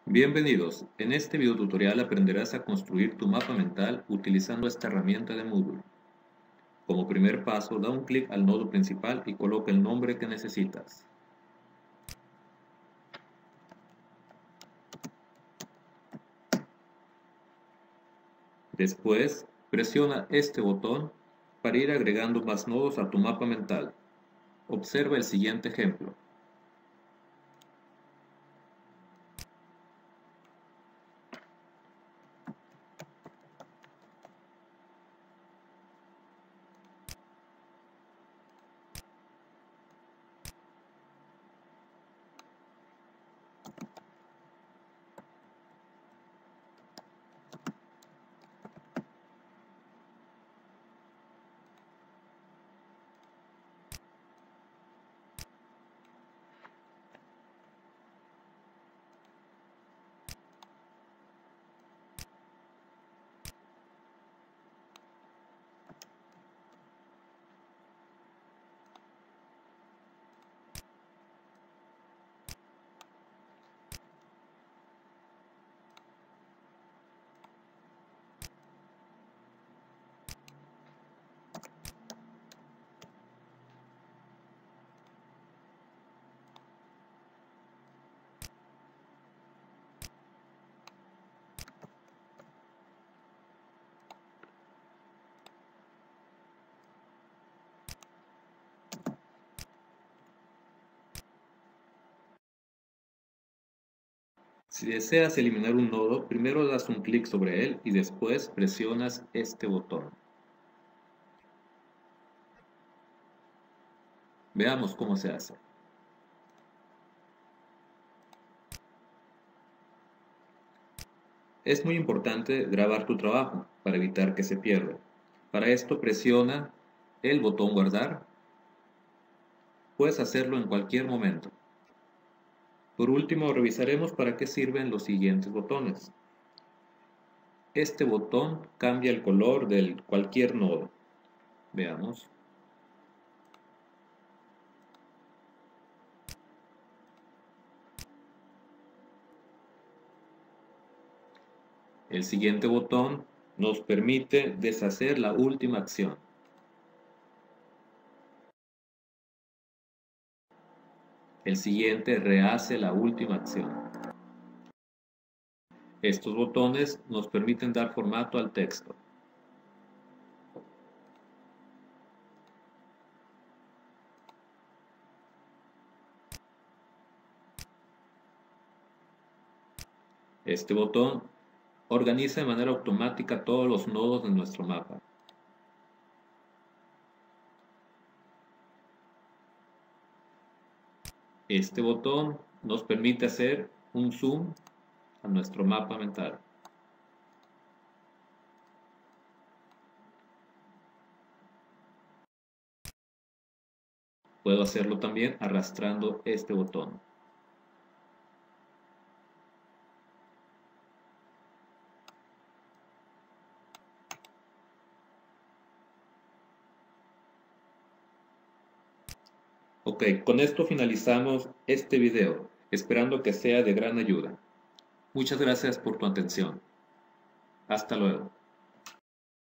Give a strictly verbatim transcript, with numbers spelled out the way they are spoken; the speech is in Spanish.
Bienvenidos, en este video tutorial aprenderás a construir tu mapa mental utilizando esta herramienta de Moodle. Como primer paso, da un clic al nodo principal y coloca el nombre que necesitas. Después, presiona este botón para ir agregando más nodos a tu mapa mental. Observa el siguiente ejemplo. Si deseas eliminar un nodo, primero das un clic sobre él y después presionas este botón. Veamos cómo se hace. Es muy importante grabar tu trabajo para evitar que se pierda. Para esto presiona el botón guardar. Puedes hacerlo en cualquier momento. Por último, revisaremos para qué sirven los siguientes botones. Este botón cambia el color de cualquier nodo. Veamos. El siguiente botón nos permite deshacer la última acción. El siguiente rehace la última acción. Estos botones nos permiten dar formato al texto. Este botón organiza de manera automática todos los nodos de nuestro mapa. Este botón nos permite hacer un zoom a nuestro mapa mental. Puedo hacerlo también arrastrando este botón. Ok, con esto finalizamos este video, esperando que sea de gran ayuda. Muchas gracias por tu atención. Hasta luego.